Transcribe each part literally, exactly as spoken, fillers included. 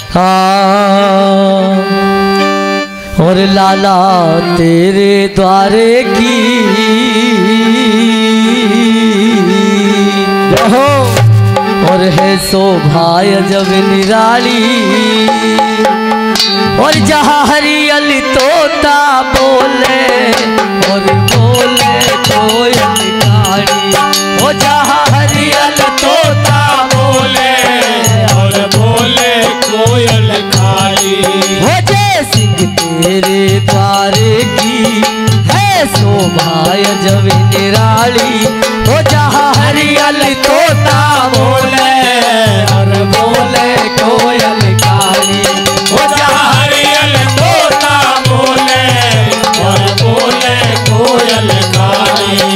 हाँ और लाला तेरे द्वारे की रहो और है शोभा जब निराली और जहाँ हरियल तोता बोले और बोले कोयल काली वो जहाँ हरियल तोता बोले और बोले कोयल काली वो जय सिंह तेरे द्वारे की है शोभा जब निराली वो जहाँ हरियल तोता बोले और बोले कोयल काली वो जहाँ हरियल तोता बोले और बोले कोयल काली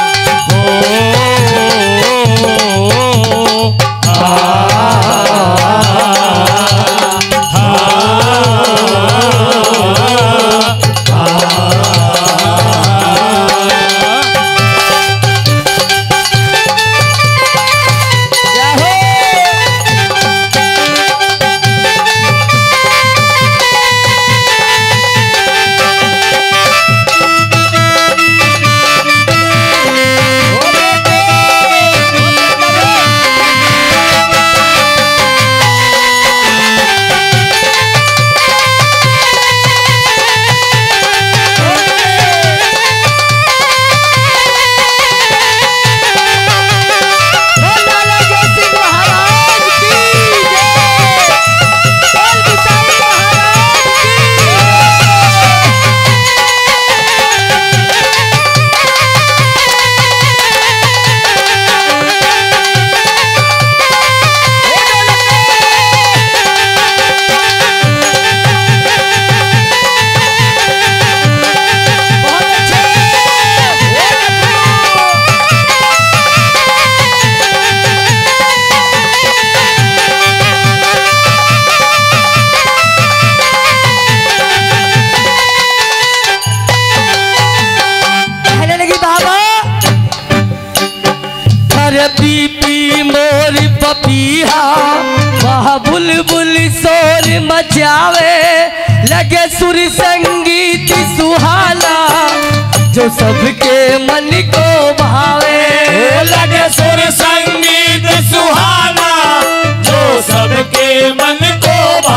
पीपी मोर पपीहा वह बुलबुल शोर मचावे लगे सुर संगीत सुहाना जो सबके मन को भावे लगे सुर संगीत सुहाना जो सबके मन को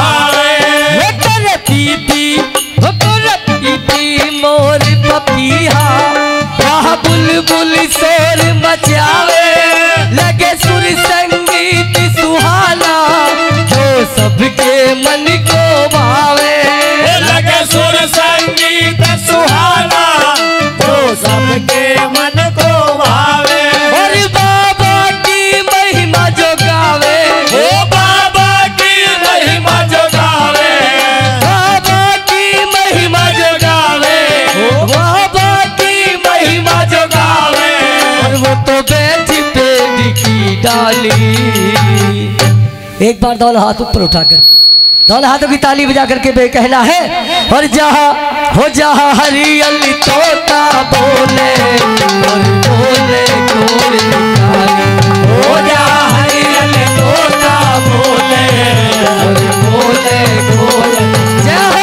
भावे कर पीपी कर पीपी मोर पपीहा वह बुलबुल शोर मचावे लगे सुर संगीत सुहाना जो सबके मन को भावे लगे सुर संगीत सुहाना जो सबके मन को भावे और बाबा की महिमा जो गावे ओ बाबा की महिमा जो गावे बाबा की महिमा जो गावे बाबा की महिमा जो गावे और वो तो बैठी पेड़ की डाली। एक बार दोनों हाथ ऊपर उठा करके दोनों हाथों की ताली बजा करके बे कहना है और जहाँ हो जहाँ हरियल तोता बोले और बोले कोयल काली हो जहाँ हरियल तोता बोले और बोले कोयल जय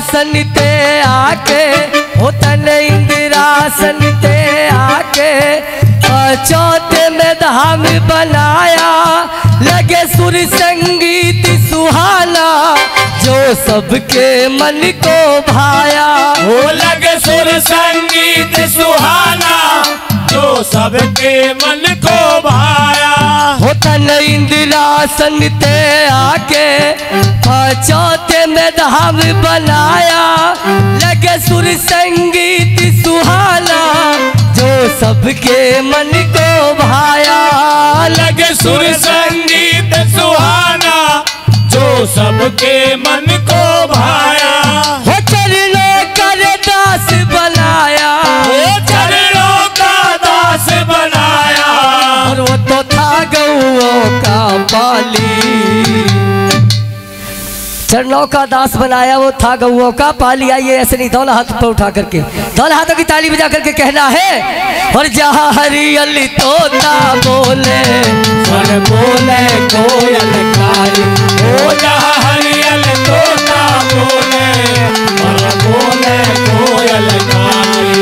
इंदिरासन ते आके हो तन इंदिरासन ते आके चौथे में धाम बनाया लगे सुर संगीत सुहाना जो सबके मन को भाया। हो लगे सुर संगीत सुहाना जो सबके मन को भाया। हो तन इंदिरासन ते आके चौथे में धाम बनाया लगे सुर संगीत सुहाना जो सबके मन को भाया। लगे सुर संगीत सुहाना जो सबके मन को भाया। हो चरणों का दास बनाया। हो चरणों का दास बनाया। और वो तो था गौओं का पाली। चरणों का दास बनाया वो था गौओं का पाली। आइए ऐसे नहीं दोनों हाथ पर उठा करके दोनों हाथों की ताली बजा करके कहना है। और जहाँ हरियल तोता बोले स्वर बोले कोयल कारी। ओ जहाँ हरियल तोता बोले स्वर बोले कोयल कारी।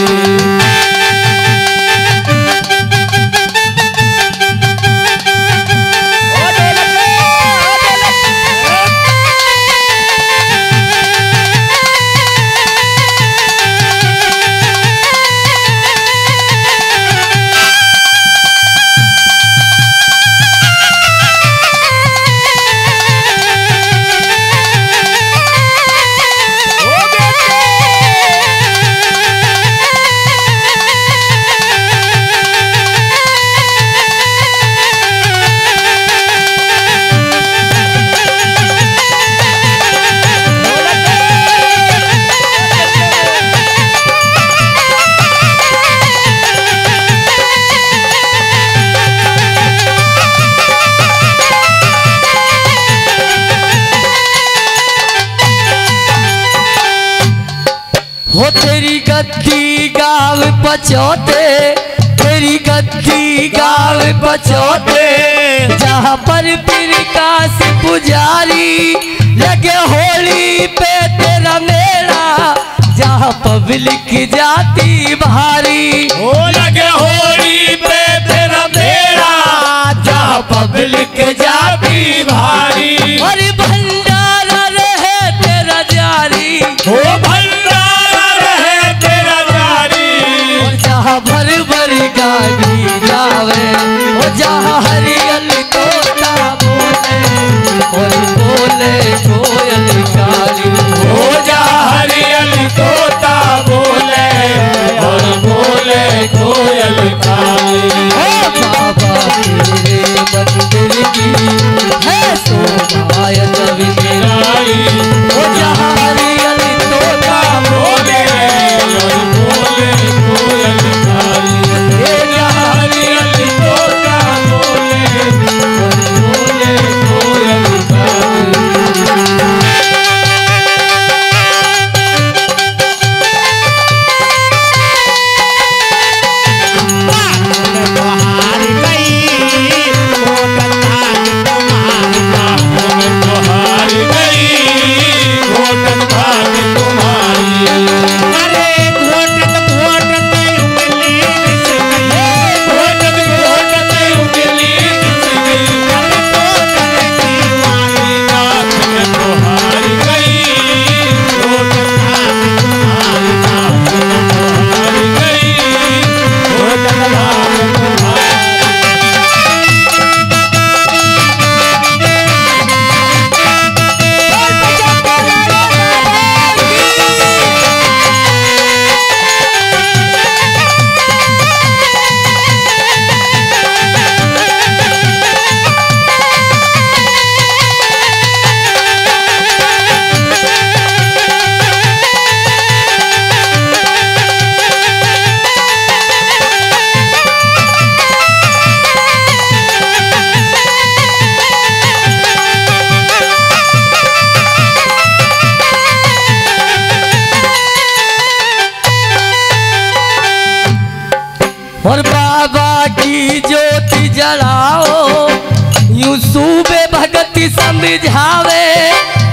हो तेरी गद्दी गाँव पचौते तेरी गद्दी गाँव पचौते जहाँ पर प्रकाश पुजारी लगे होली पे तेरा मेला जहाँ पब्लिक जाती भारी। हो लगे होली पे तेरा मेला जहाँ पब्लिक जाती भारी। और भंडारा रहे तेरा जारी। हो भंडारा रहे तेरा जारी। और जहाँ भर भर गाड़ी जावे वो जहाँ हरियल तोता बोले और बोले कोयल कारी। हो जहाँ हरियल तोता बोले और बोले कोयल कारी। ओ बाबा तेरे मंदिर की है शोभायत विराई। वो जहाँ हरियल तोता बोले और बोले कोयल कारी। ये जहाँ हरियल तोता बोले और बोले कोयल कारी। और बाबा की ज्योति जलाओ यूं सूबे भगति समझावे।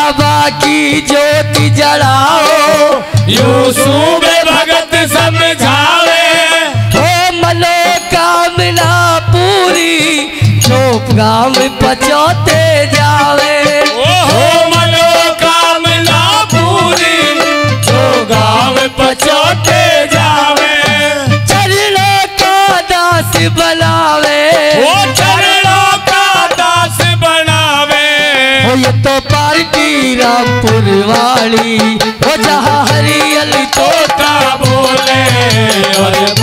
बाबा की ज्योति जलाओ, यूसु में भगत समझावे, हो मनोकामना पूरी जो गाँव पचोते जावे। ओहो मनोकामना पूरी जो गाँव पचोते जावे, चरणों का दास बनावे, वो चरणों का दास बनावे। हो ये तो पार्टी रामपुर वाली, हो जहाँ हरियल तोता बोले और